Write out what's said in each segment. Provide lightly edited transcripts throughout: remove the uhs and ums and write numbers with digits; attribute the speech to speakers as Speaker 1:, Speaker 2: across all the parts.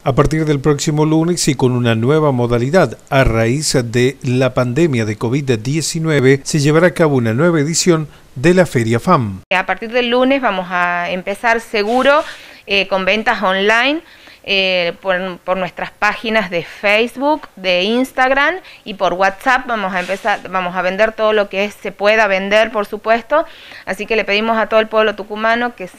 Speaker 1: A partir del próximo lunes y con una nueva modalidad, a raíz de la pandemia de COVID-19, se llevará a cabo una nueva edición de la Feria FAM.
Speaker 2: A partir del lunes vamos a empezar seguro con ventas online por nuestras páginas de Facebook, de Instagram y por WhatsApp. Vamos a vender todo lo que se pueda vender, por supuesto. Así que le pedimos a todo el pueblo tucumano que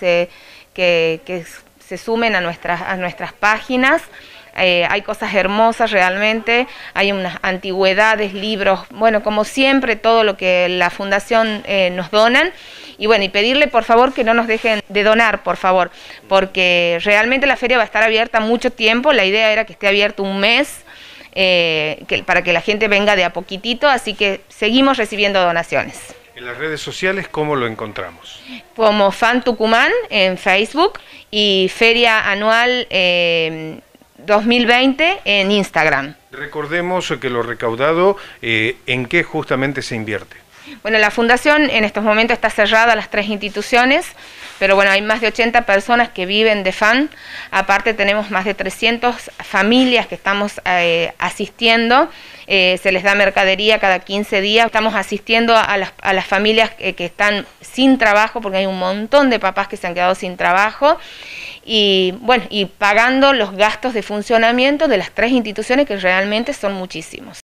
Speaker 2: se sumen a nuestras páginas. Hay cosas hermosas realmente, hay unas antigüedades, libros, bueno, como siempre, todo lo que la Fundación nos donan. Y bueno, y pedirle por favor que no nos dejen de donar, por favor, porque realmente la feria va a estar abierta mucho tiempo. La idea era que esté abierto un mes, para que la gente venga de a poquitito, así que seguimos recibiendo donaciones.
Speaker 3: En las redes sociales, ¿cómo lo encontramos?
Speaker 2: Como Fan Tucumán en Facebook y Feria Anual 2020 en Instagram.
Speaker 3: Recordemos que lo recaudado, ¿en qué justamente se invierte?
Speaker 2: Bueno, la Fundación en estos momentos está cerrada a las 3 instituciones, pero bueno, hay más de 80 personas que viven de FAN. Aparte tenemos más de 300 familias que estamos asistiendo. Se les da mercadería cada 15 días. Estamos asistiendo a las familias que están sin trabajo, porque hay un montón de papás que se han quedado sin trabajo. Y bueno, y pagando los gastos de funcionamiento de las 3 instituciones, que realmente son muchísimos.